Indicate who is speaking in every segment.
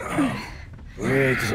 Speaker 1: 上へ行くぞ。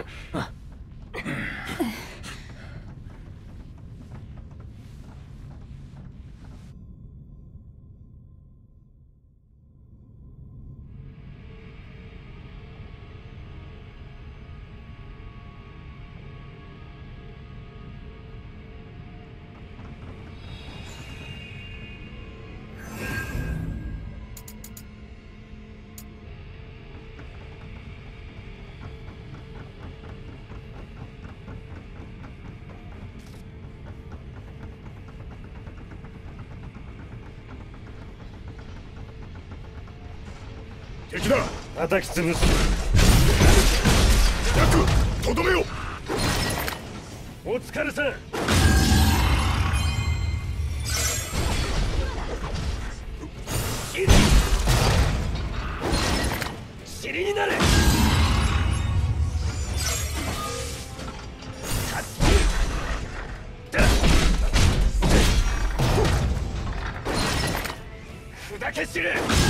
Speaker 2: 敵だ。
Speaker 1: 叩き潰す。
Speaker 2: ヤク、とどめよ。
Speaker 1: お疲れさん。
Speaker 3: 尻になれ。砕け散れ。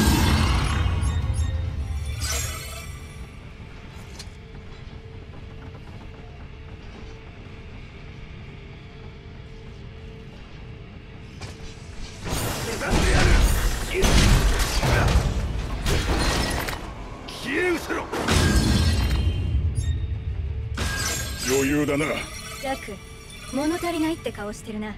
Speaker 2: 余裕だな。
Speaker 4: ジャック、物足りないって顔してるな。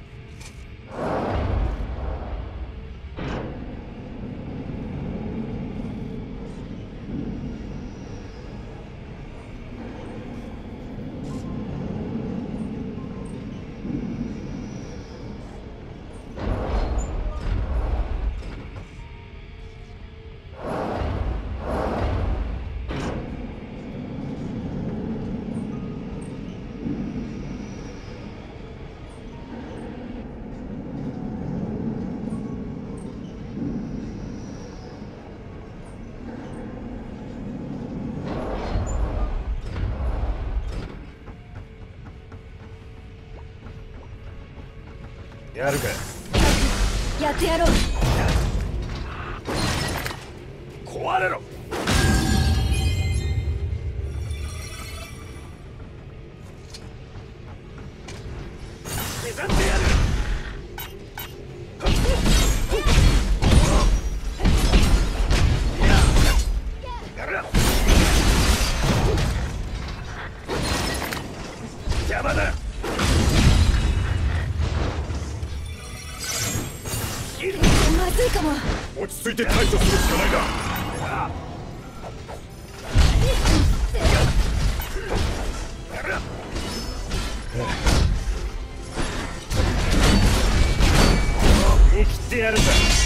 Speaker 1: やるか。
Speaker 4: やってやろう。
Speaker 3: 壊れろ。刻んでやる。邪魔だ。
Speaker 4: まずいかも。
Speaker 2: 落ち着いて対処するしかないな。
Speaker 1: 生きてやるか。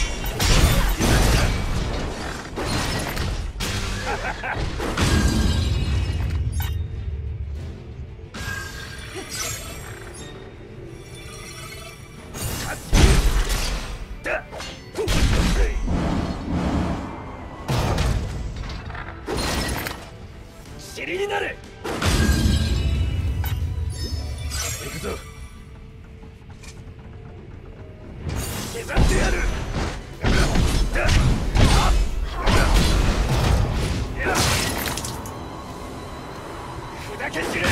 Speaker 3: 尻になれ。行くぞ。刻んでやる。砕け散れ。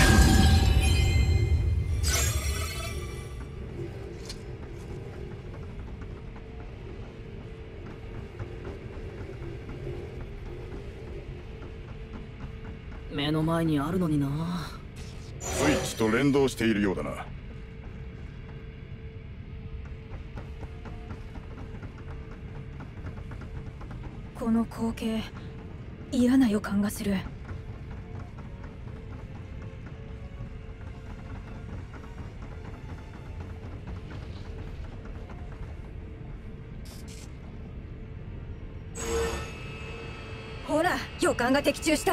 Speaker 5: 目の前にあるのにな。
Speaker 2: スイッチと連動しているようだな。
Speaker 4: この光景、嫌な予感がする。ほら、予感が的中した。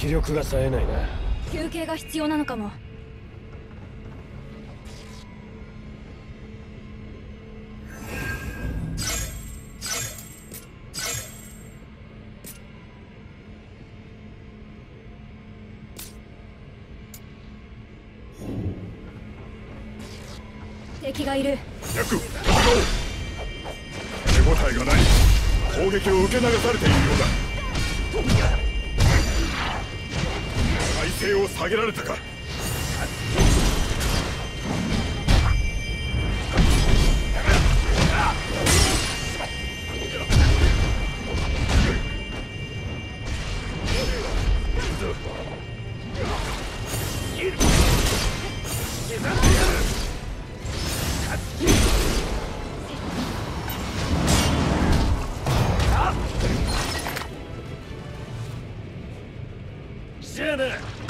Speaker 1: 力が冴えないな。
Speaker 4: 休憩が必要なのかも。敵がいる。
Speaker 2: ヤク、戦おう。手応えがない。攻撃を受け流されているようだ。体勢を下げられたか。
Speaker 1: じゃあな。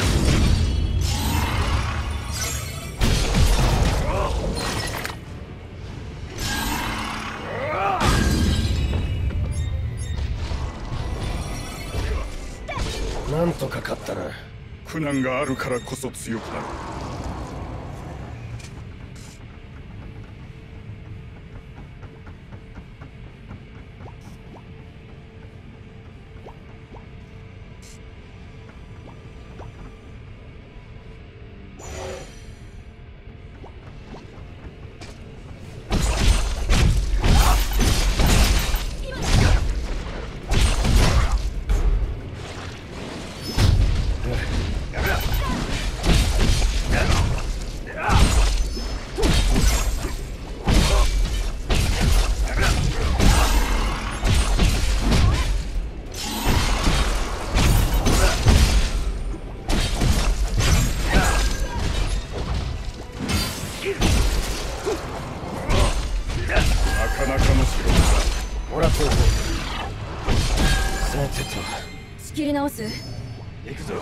Speaker 1: なんとか勝ったな。
Speaker 2: 苦難があるからこそ強くなる。なかなかの仕事だ。
Speaker 1: もらっておこう。さてと
Speaker 4: 仕切り直す。
Speaker 1: 行くぞ。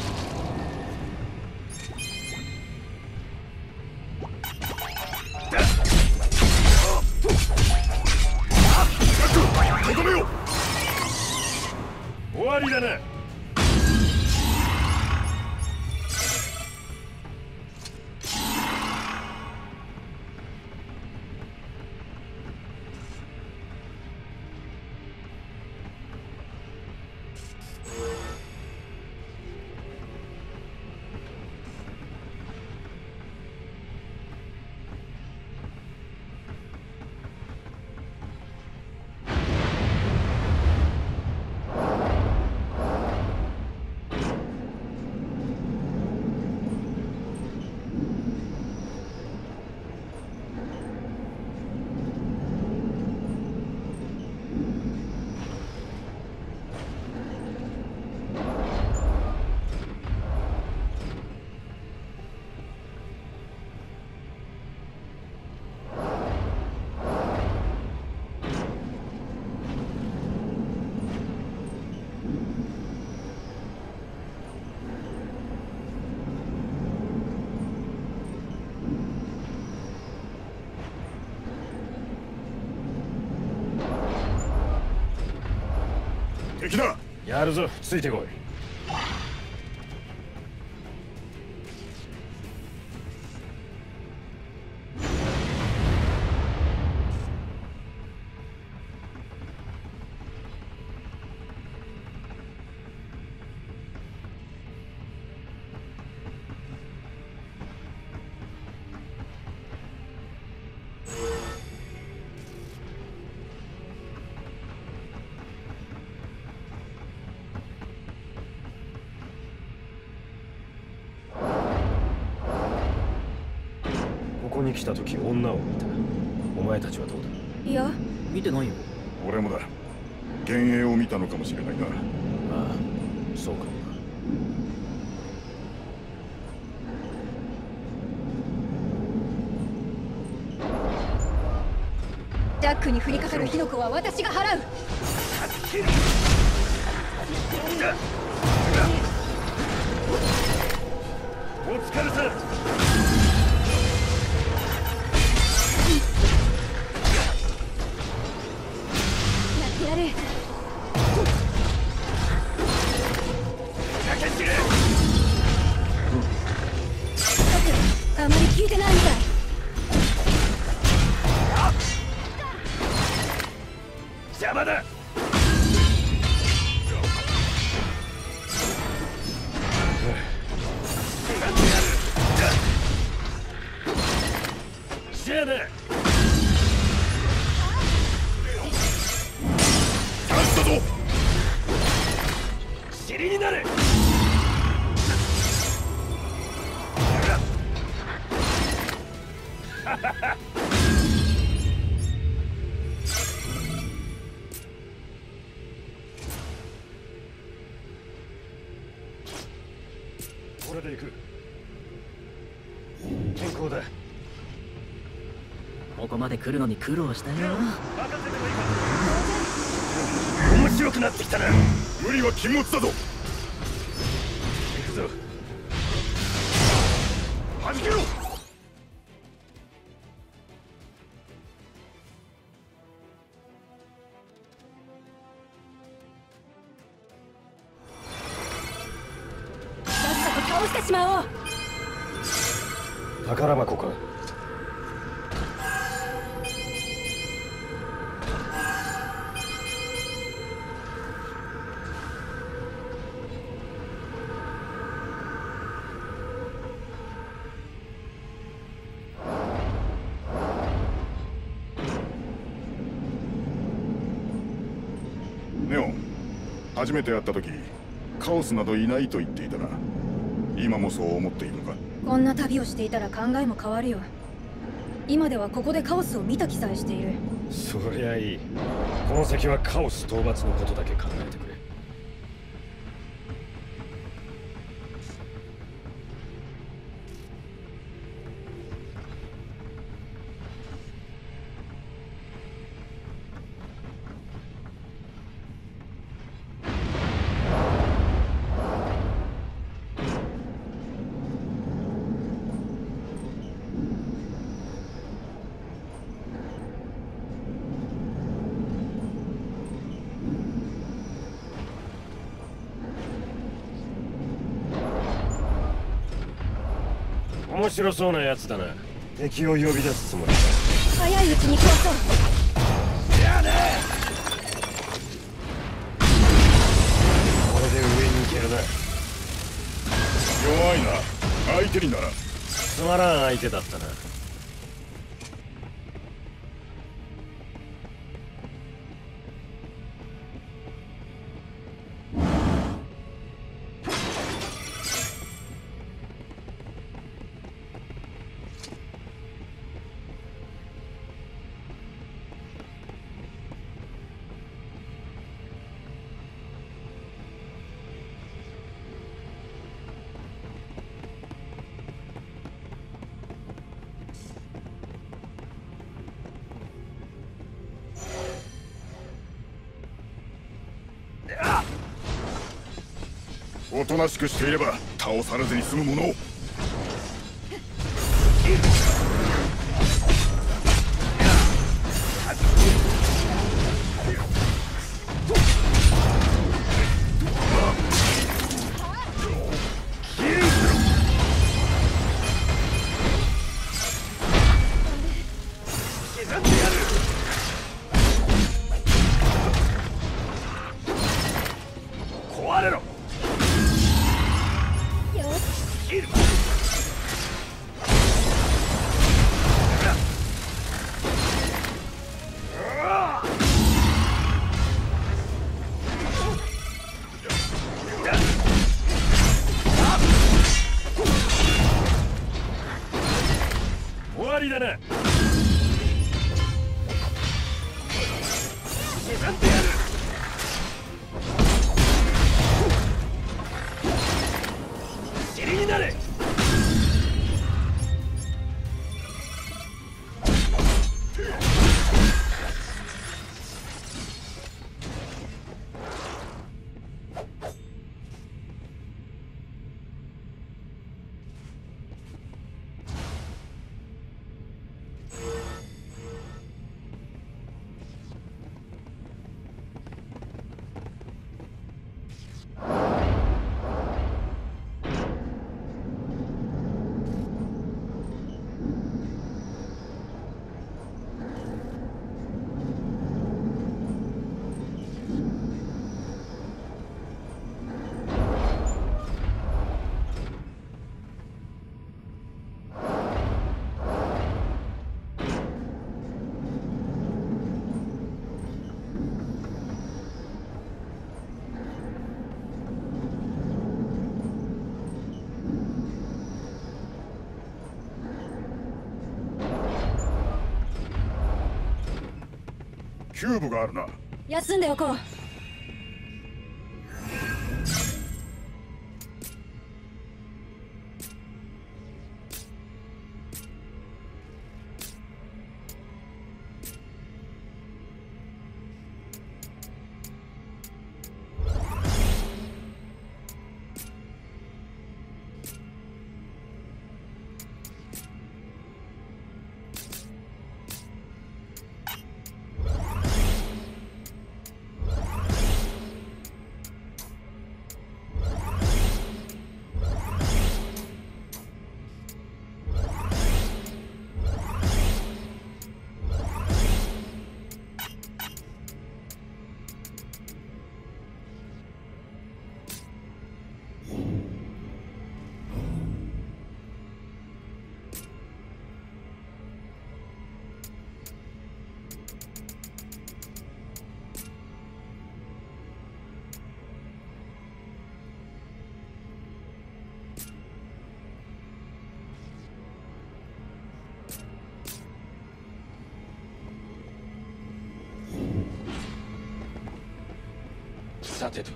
Speaker 2: とどめよ。
Speaker 1: 終わりだな。
Speaker 2: 敵だ。
Speaker 1: やるぞ、ついてこい。ここに来た時女を見た。お前たちはどうだ？
Speaker 4: いや、
Speaker 5: 見てないよ。
Speaker 2: 俺もだ。幻影を見たのかもしれないが。
Speaker 1: ああ、そうかもな。
Speaker 4: ジャックに降りかかる火の粉は私が払う。
Speaker 1: お疲れさん。
Speaker 4: やってやる。
Speaker 3: 駆け散れ。
Speaker 4: 聞いてないみたい。
Speaker 3: 邪魔だ。じゃあな。
Speaker 2: チャンスだぞ。
Speaker 3: 尻になれ。
Speaker 1: これで行く。健康だ。
Speaker 5: ここまで来るのに苦労したよ。
Speaker 3: 面白くなってきたな。
Speaker 2: 無理は禁物だぞ。
Speaker 1: 行くぞ。
Speaker 2: 弾けろ。
Speaker 4: さっさと倒してしまおう。
Speaker 1: 宝箱か。
Speaker 2: ネオン、初めて会った時カオスなどいないと言っていたな。今もそう思っているのか。
Speaker 4: こんな旅をしていたら考えも変わるよ。今ではここでカオスを見た気さえしている。
Speaker 1: そりゃいい。この先はカオス討伐のことだけ考えてくれ。面白そうなやつだな。敵を呼び出すつもりだ。
Speaker 4: 早いうちに壊そう。
Speaker 3: じゃあな。
Speaker 1: これで上に行けるな。
Speaker 2: 弱いな。相手にならん。
Speaker 1: つまらん相手だったな。
Speaker 2: おとなしくしていれば倒されずに済むものを。
Speaker 3: 刻んでやる。壊れろ。
Speaker 4: よし。
Speaker 3: 切る。終わりだな。刻んでやる。尻になれ。
Speaker 2: キューブがあるな。
Speaker 4: 休んでおこう。
Speaker 1: さてと、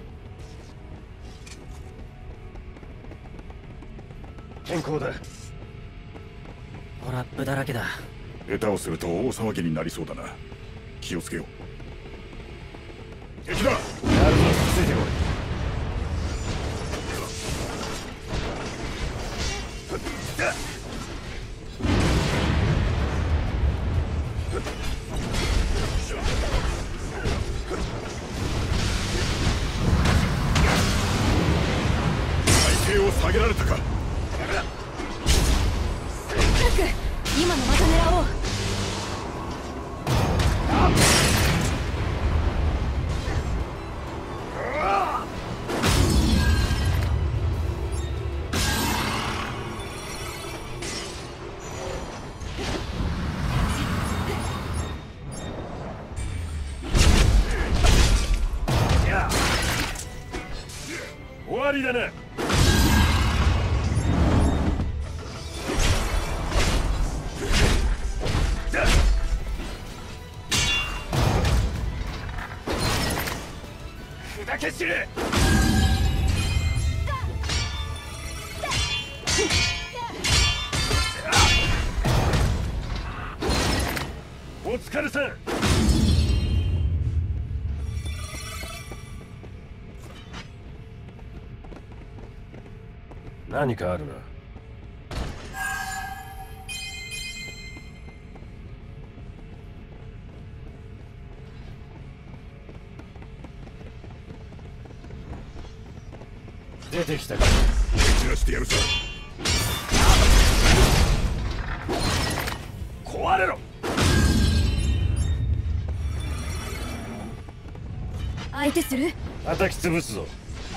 Speaker 1: 健康だ。
Speaker 5: トラップだらけだ。
Speaker 2: 下手をすると大騒ぎになりそうだな。気をつけよう。敵だ。
Speaker 1: やるぞ、ついてこい。
Speaker 2: 下げられたか。
Speaker 4: タック、今のまた狙おう。
Speaker 1: 終わりだな。砕け散れ。お疲れさん。何かあるな。出てきたか。
Speaker 2: 散らしてやるさ。
Speaker 1: 壊れろ。
Speaker 4: 相手する。
Speaker 1: 叩き潰すぞ。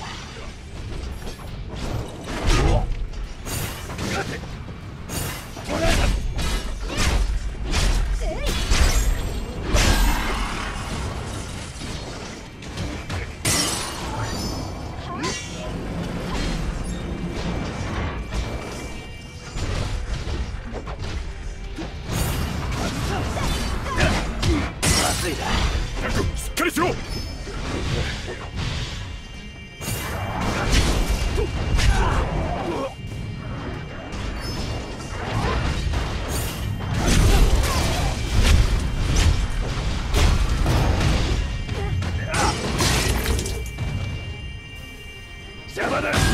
Speaker 2: しっかりしろ。
Speaker 1: 邪魔だ。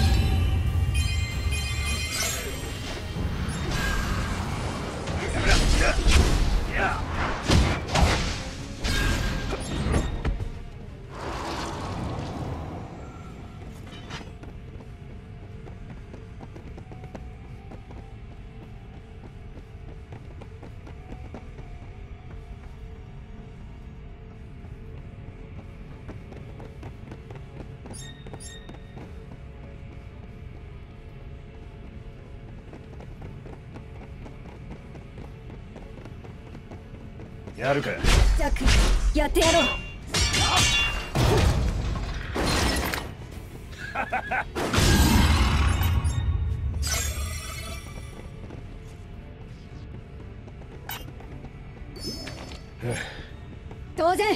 Speaker 1: やるか。
Speaker 4: ジャック、やってやろう。 当然。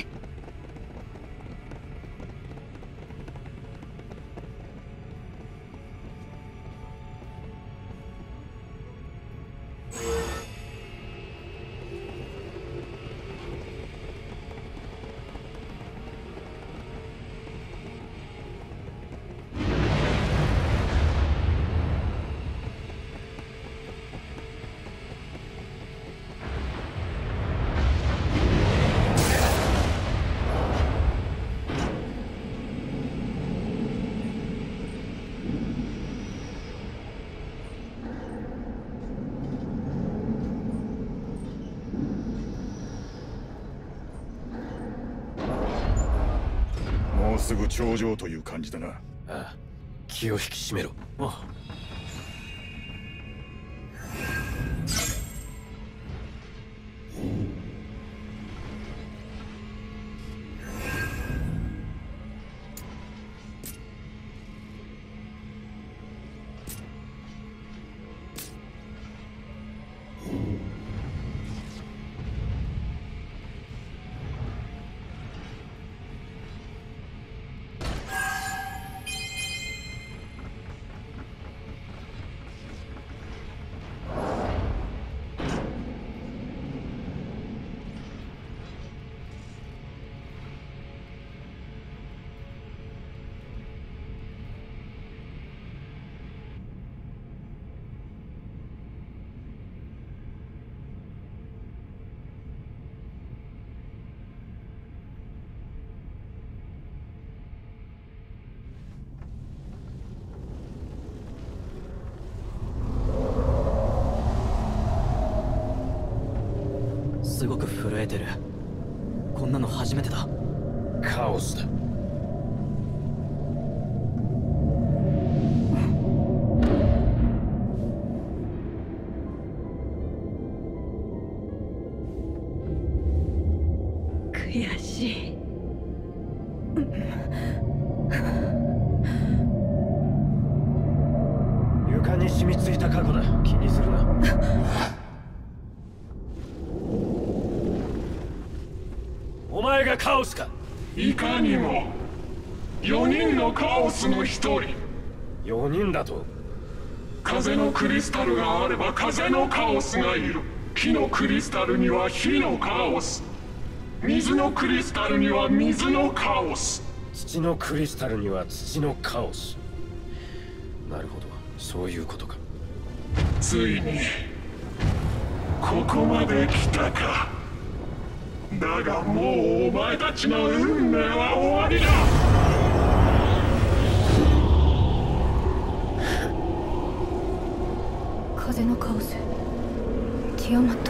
Speaker 2: もうすぐ頂上という感じだな。
Speaker 1: ああ、気を引き締めろ。
Speaker 5: あすごく震えてる。こんなの初めてだ。
Speaker 1: カオスだ。
Speaker 4: 悔しい。
Speaker 1: 床に染みついた過去だ。気にするな。お前がカオスか。
Speaker 6: いかにも4人のカオスの1人。
Speaker 1: 4人だと。
Speaker 6: 風のクリスタルがあれば風のカオスがいる。火のクリスタルには火のカオス。水のクリスタルには水のカオス。
Speaker 1: 土のクリスタルには土のカオス。なるほど、そういうことか。
Speaker 6: ついにここまで来たか。だがもうお前たちの運命は終わりだ。
Speaker 4: 風のカオス、ティアマット。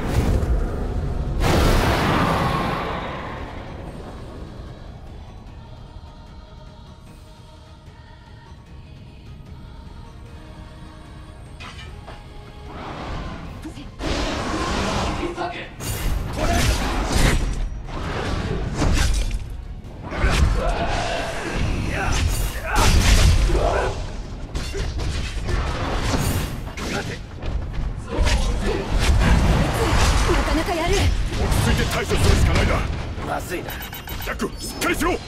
Speaker 4: なかなかやる。
Speaker 2: 落ち着いて対処するしかないな。
Speaker 1: まずいな。
Speaker 2: ジャック、しっかりしろ。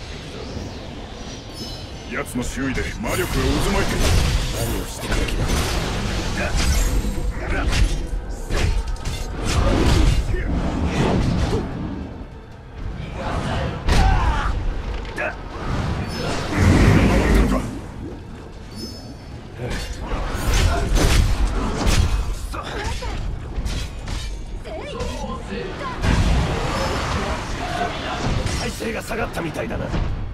Speaker 2: 奴の周囲で魔力が渦巻いている。
Speaker 1: 何をしてくる気だ。体勢が下がったみたいだな。捕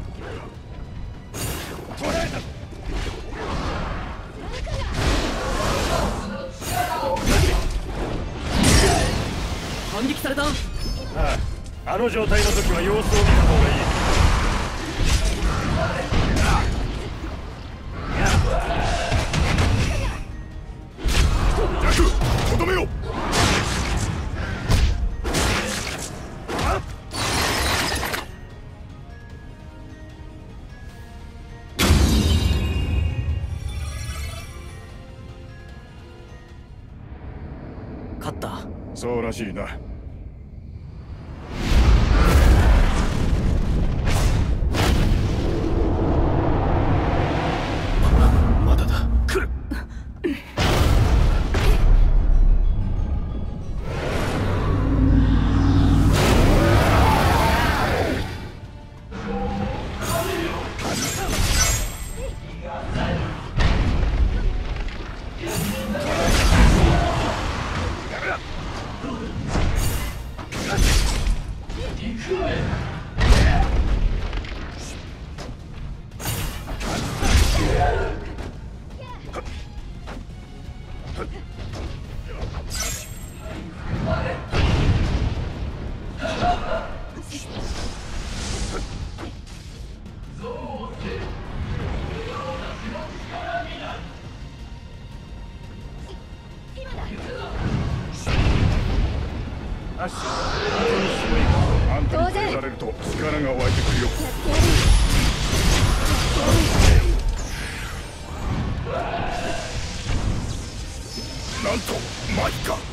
Speaker 1: らえた。
Speaker 5: 反撃された。
Speaker 1: ああ、あの状態の時は様子を見た方がいい。
Speaker 2: ジャック、とどめよ。
Speaker 5: 勝った。
Speaker 2: そうらしいな。 あんたに触れられると力が湧いてくるよ。なんとマジか。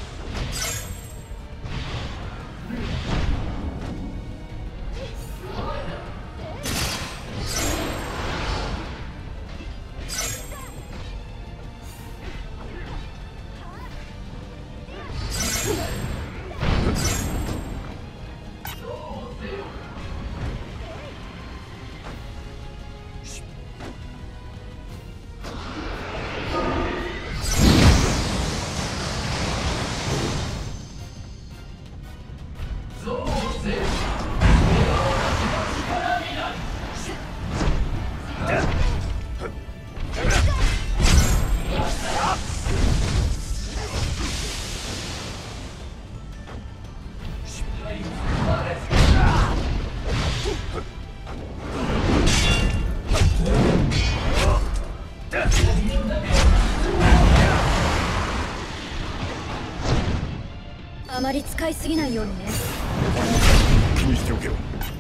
Speaker 4: あまり使いすぎないようにね。
Speaker 2: 気にしておけよ。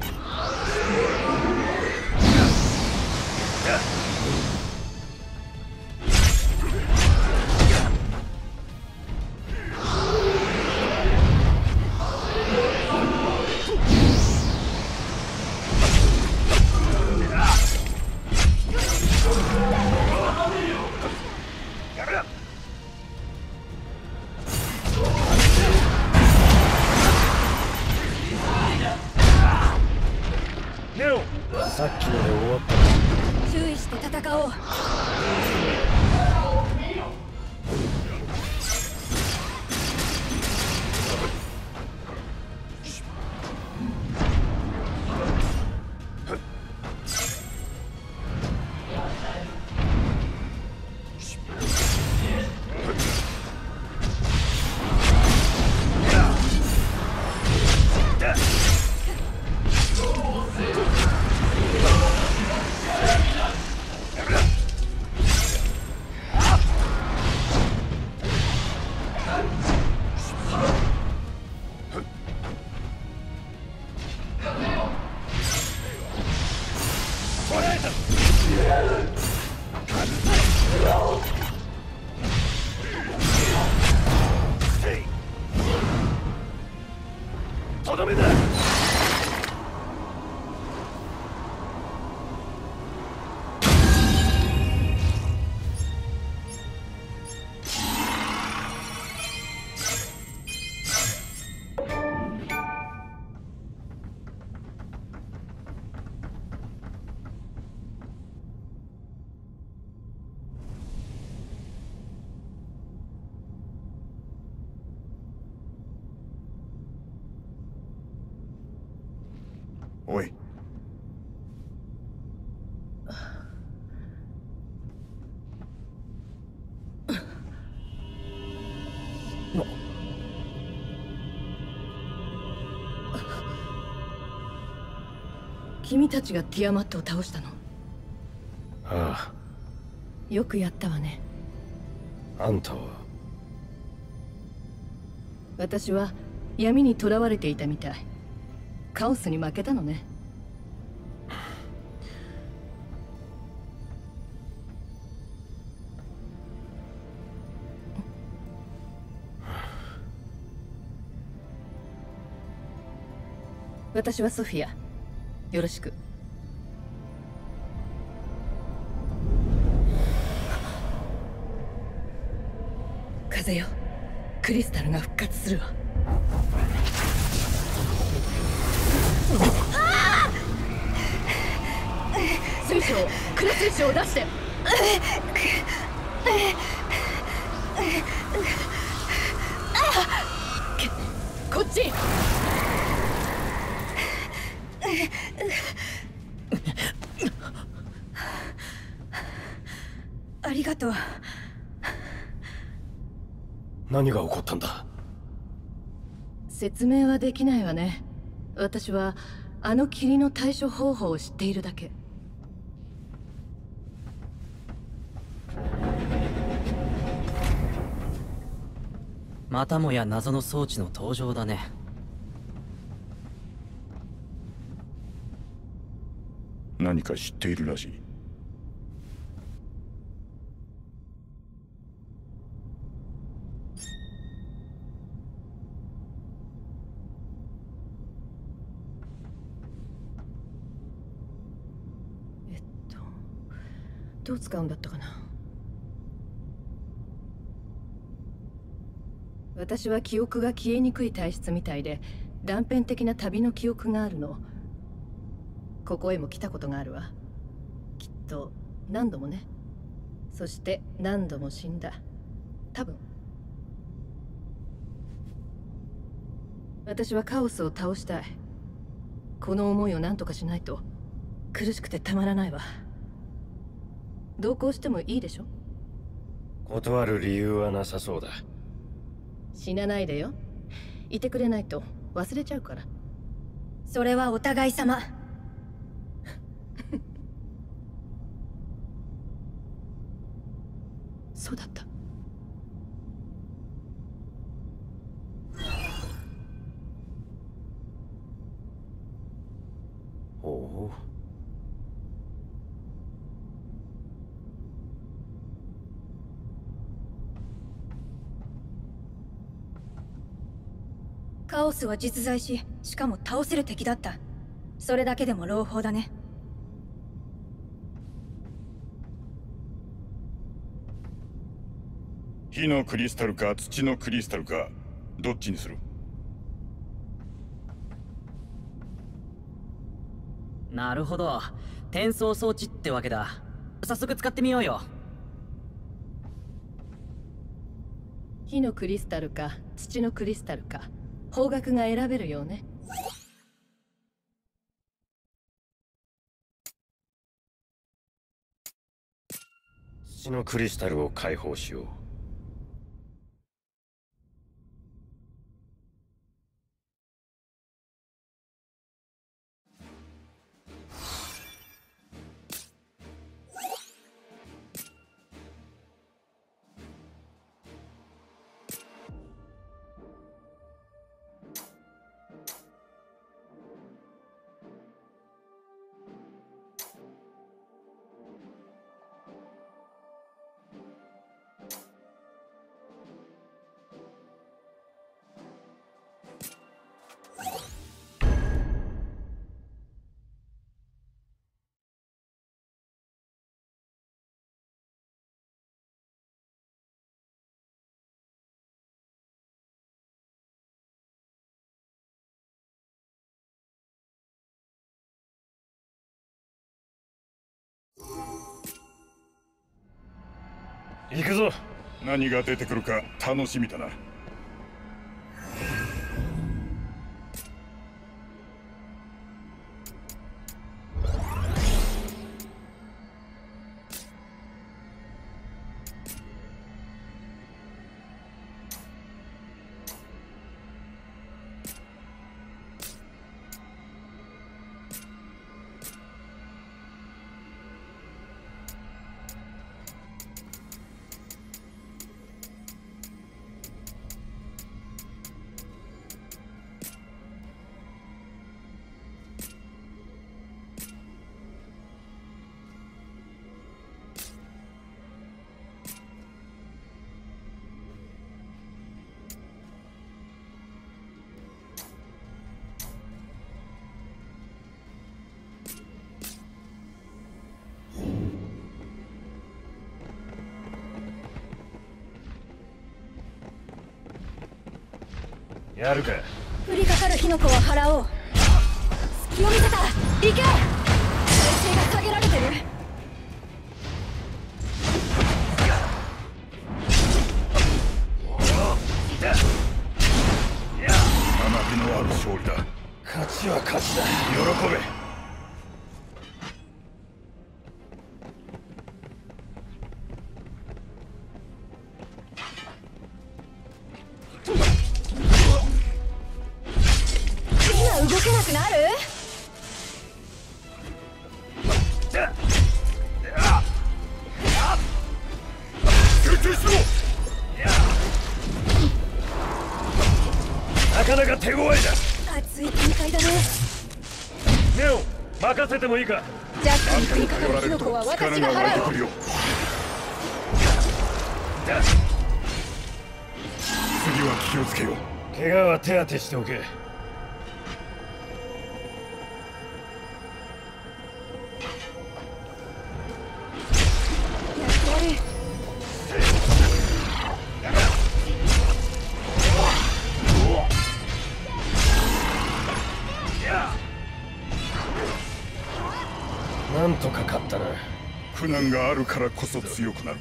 Speaker 1: さっきので終わった。
Speaker 4: 注意して戦おう。
Speaker 3: とどめだ。
Speaker 2: おい。
Speaker 7: 君たちがティアマットを倒したの？
Speaker 1: あ
Speaker 7: よくやったわね。
Speaker 1: あ、あんたは。
Speaker 7: 私は闇に囚われていたみたい。カオスに負けたのね。私はソフィア。よろしく。風よ、クリスタルが復活するわ。水晶、クラ水晶を出して。こっち。
Speaker 4: ありがとう。
Speaker 1: 何が起こったんだ？
Speaker 7: 説明はできないわね。私はあの霧の対処方法を知っているだけ。
Speaker 5: またもや謎の装置の登場だね。
Speaker 2: 何か知っているらしい。
Speaker 7: どう使うんだったかな。私は記憶が消えにくい体質みたいで、断片的な旅の記憶があるの。ここへも来たことがあるわ。きっと何度もね。そして何度も死んだ。多分。私はカオスを倒したい。この思いを何とかしないと苦しくてたまらないわ。同行してもいいでしょ？
Speaker 1: 断る理由はなさそうだ。
Speaker 7: 死なないでよ。いてくれないと忘れちゃうから。
Speaker 4: それはお互い様。
Speaker 7: そうだった。
Speaker 1: おお。
Speaker 4: カオスは実在し、しかも倒せる敵だった。それだけでも朗報だね。
Speaker 2: 火のクリスタルか土のクリスタルか、どっちにする？
Speaker 5: なるほど、転送装置ってわけだ。早速使ってみようよ。
Speaker 7: 火のクリスタルか土のクリスタルか、方角が選べるようね。
Speaker 1: 土のクリスタルを解放しよう。行くぞ。
Speaker 2: 何が出てくるか楽しみだな。
Speaker 1: やるか。
Speaker 4: 降りかかる火の粉は払おう。隙を見せた。行け。体勢が下げられてる。
Speaker 2: 学びのある勝利だ。
Speaker 1: 勝ちは勝ちだ。
Speaker 2: 喜べ。
Speaker 4: くなる？
Speaker 2: 集中しろ。
Speaker 1: なかなか手強いだ。
Speaker 4: 熱い展開だね。
Speaker 1: ネオン、任せてもいいか。
Speaker 4: ジャックに降りかか
Speaker 2: 頼られると
Speaker 4: る火の粉は
Speaker 2: 力
Speaker 4: 私が
Speaker 2: が湧いて
Speaker 4: 払う。
Speaker 2: くるよ。次は気をつけよう。
Speaker 1: 怪我は手当てしておけ。
Speaker 4: やってやる。
Speaker 1: なんとか勝ったな。
Speaker 2: 苦難があるからこそ強くなる。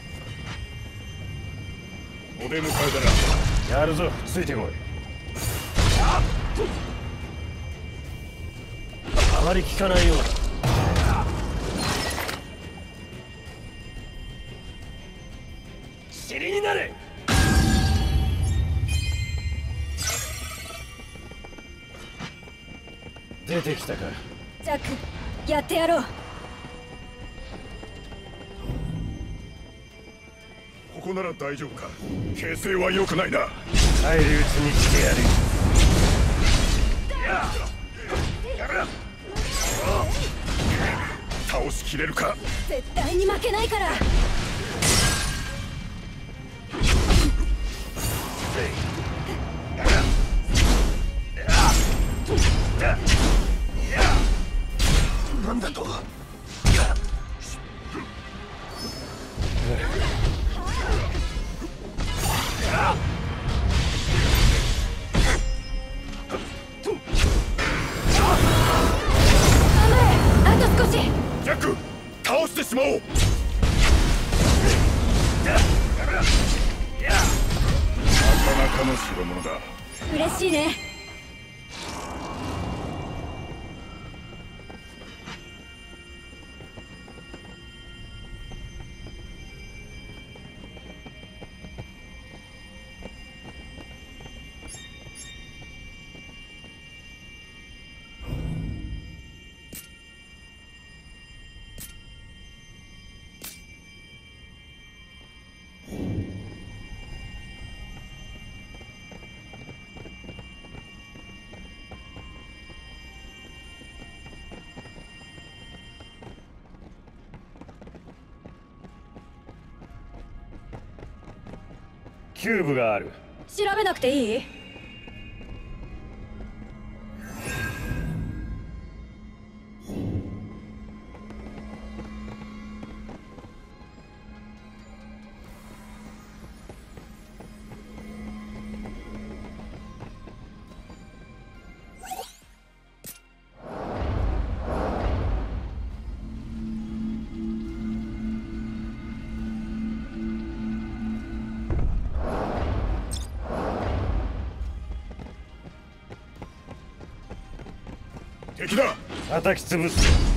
Speaker 2: お出迎えだな。
Speaker 1: やるぞ、ついてこい。あまり効かないようだ。尻になれ。出てきたか。
Speaker 4: ジャック、やってやろう。
Speaker 2: ここなら大丈夫か。形勢は良くないな。
Speaker 1: 返り討ちにしてやる。
Speaker 2: 倒しきれるか。
Speaker 4: 絶対に負けないから。
Speaker 1: なんだと。
Speaker 4: あと少し。
Speaker 2: ジャック、倒してしまおう。なかなかの代物だ。
Speaker 4: 嬉しいね。
Speaker 1: キューブがある。
Speaker 4: 調べなくていい？
Speaker 2: 敵だ。
Speaker 1: 叩き潰す。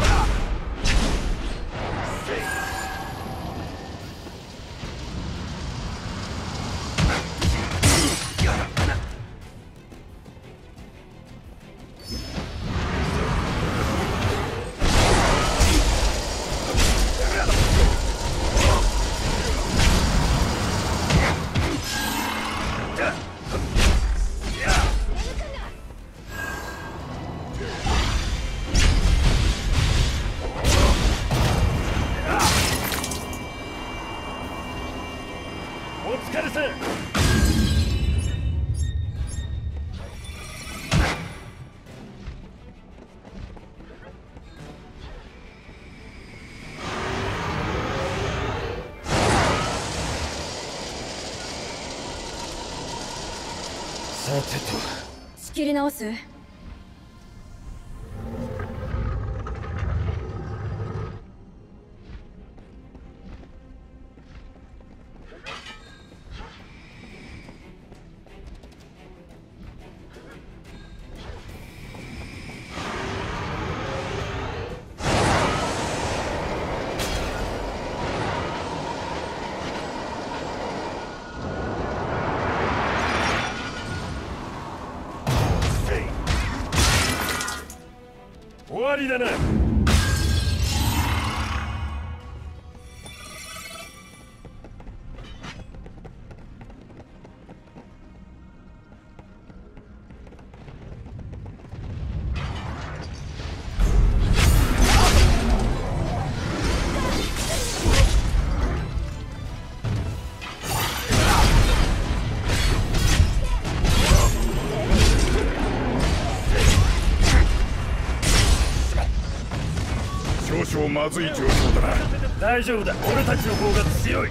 Speaker 1: お疲れさん。さてと。
Speaker 4: 仕切り直す？
Speaker 1: わりだな。
Speaker 2: 少々まずい状況だな。
Speaker 1: 大丈夫だ、俺たちの方が強い。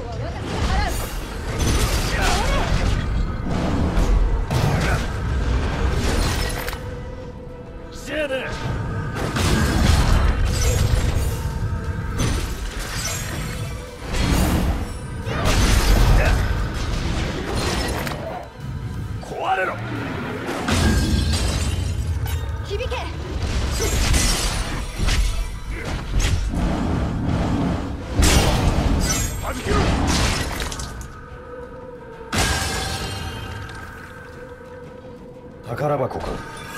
Speaker 1: じゃあな。壊れろ。
Speaker 4: 響け。
Speaker 2: 弾けろ。
Speaker 1: 宝箱か。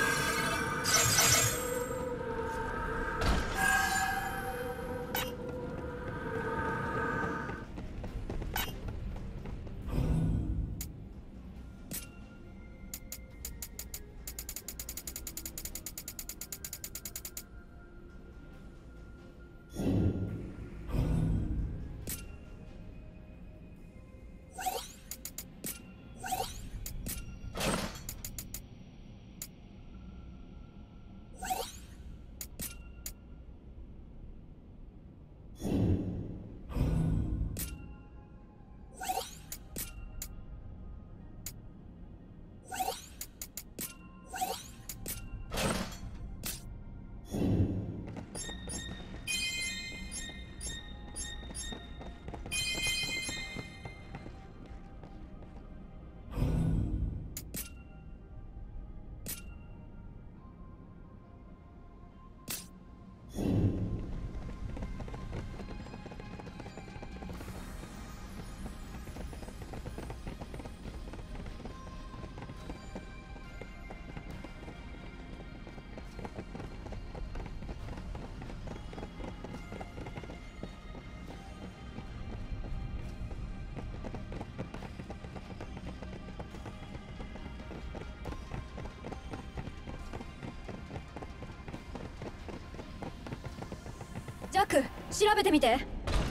Speaker 4: ジャック、調べてみて。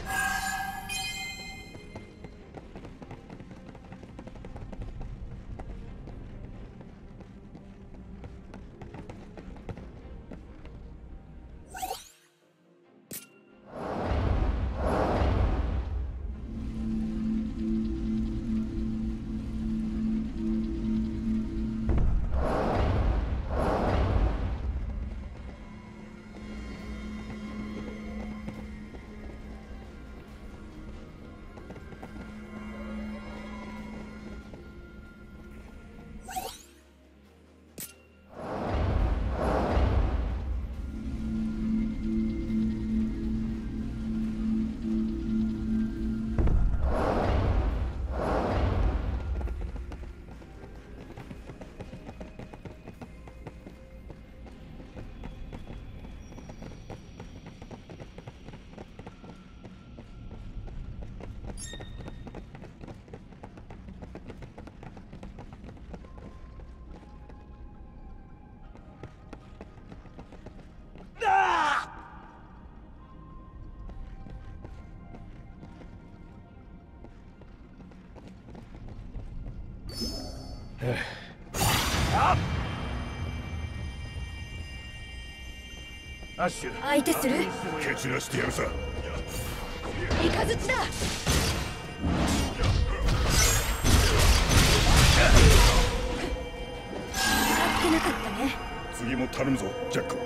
Speaker 1: アッシュ、
Speaker 4: 相手する。
Speaker 2: 蹴散らしてやるさ。
Speaker 4: イカズチだ。あっけなかったね。
Speaker 2: 次も頼むぞ、ジャック。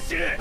Speaker 3: 走れ。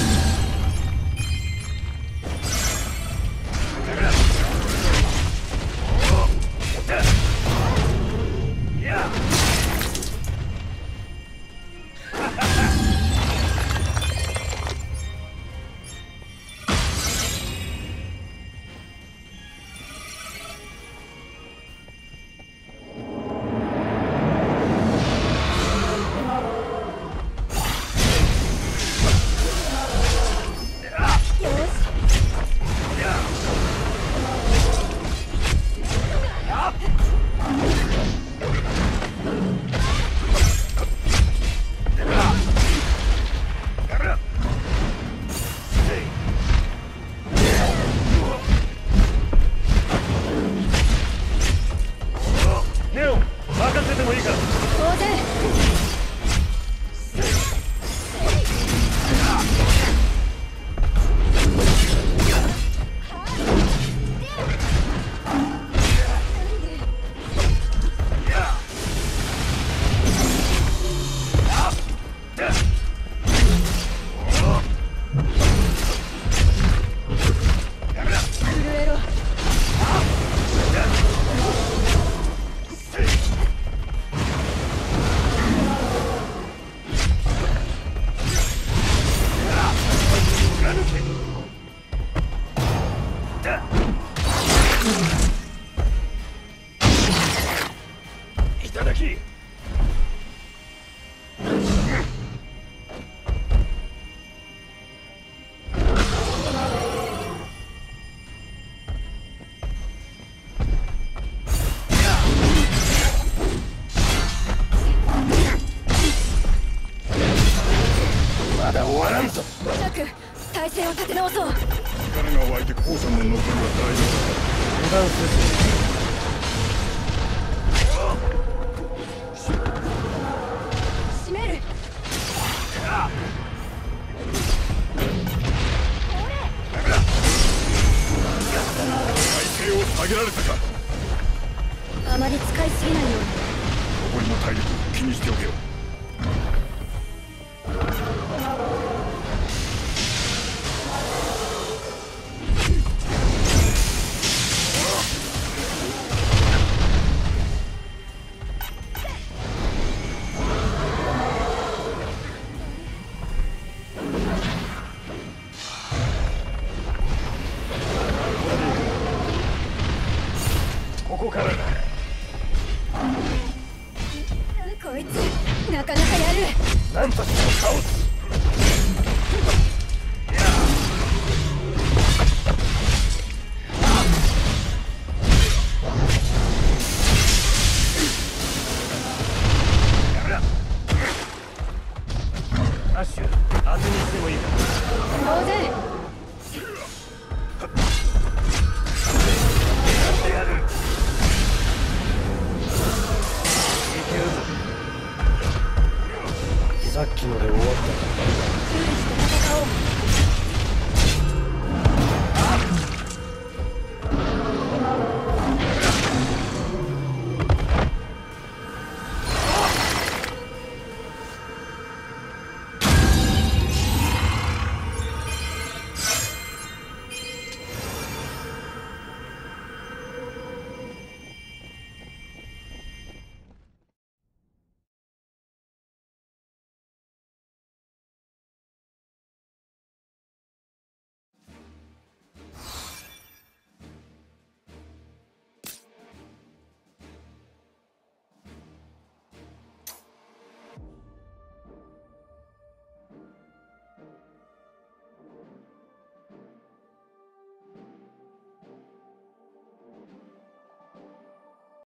Speaker 4: 体勢を立て直そう。
Speaker 2: 力が湧いてコウさんの残りは大丈夫だ。
Speaker 1: 油断せず
Speaker 4: 閉める。
Speaker 2: 体勢を下げられたか。
Speaker 4: あまり使いすぎないように。
Speaker 2: 残りの体力気にしておけよ。
Speaker 3: ここからだ。
Speaker 4: こいつなかなかやる。
Speaker 3: なんとしても倒す。アッシュ、当てにしてもいいか。
Speaker 4: 当然。
Speaker 3: やる。
Speaker 1: さっきので終わった。